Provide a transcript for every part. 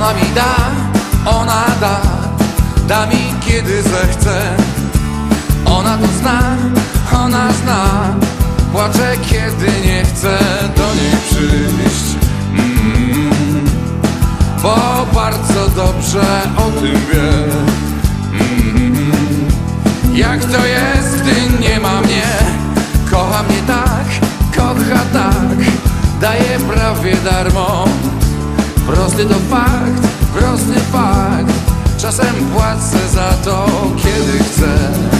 Ona mi da, ona da mi kiedy zechce. Ona to zna, ona zna. Płaczę kiedy nie chcę do niej przyjść, bo bardzo dobrze o tym wie. Jak to jest, gdy nie ma mnie? Kocha mnie tak, kocha tak, daje prawie darmo. Prosty to fakt, prosty fakt. Czasem płacę za to, kiedy chcę.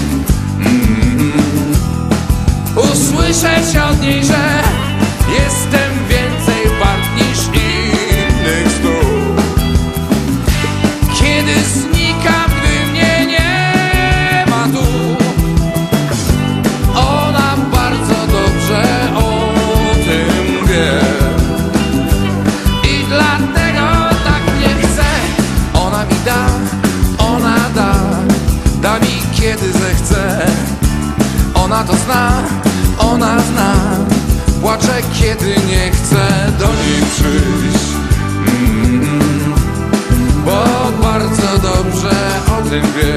Usłyszeć od niej, że jestem więcej wart niż innych stu. Kiedy znikam, gdy mnie nie ma tu. Ona bardzo dobrze o tym wie. I dlatego tak nie chce. Ona mi da, ona da mi kiedy zechce. Ona to zna, ona zna. Płaczę kiedy nie chcę do niej przyjść, bo bardzo dobrze o tym wie.